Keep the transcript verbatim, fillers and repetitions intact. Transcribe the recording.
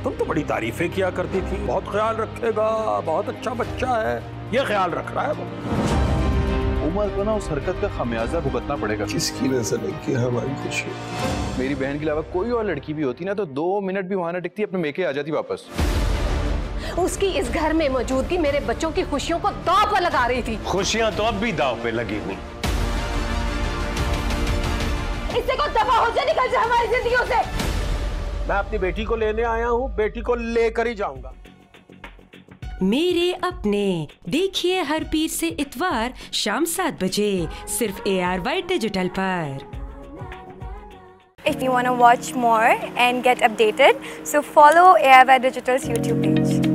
तुम तो बड़ी तारीफें किया करती थी, बहुत ख्याल रखेगा, बहुत अच्छा बच्चा है। ये ख्याल रख रहा है वो। उमर को ना उस हरकत का खमियाजा भुगतना पड़ेगा। किसकी नजर लगी हमारी खुशी? मेरी बहन के अलावा कोई और लड़की भी होती ना तो दो मिनट भी वहां ना टिकती, अपने मेके आ जाती वापस। उसकी इस घर में मौजूदगी मेरे बच्चों की खुशियों को दांव पर लगा रही थी। खुशियां तो अब भी दांव पे लगी हुई। इससे को दफा हो जाए, निकल जाए हमारी जिंदगियों से। मैं अपनी बेटी को लेने आया हूँ, बेटी को लेकर ही जाऊंगा। मेरे अपने देखिए हर पीर से इतवार शाम सात बजे सिर्फ ए आर वाई डिजिटल पर। If you want to watch more and get updated, so follow A R Y Digital's YouTube page.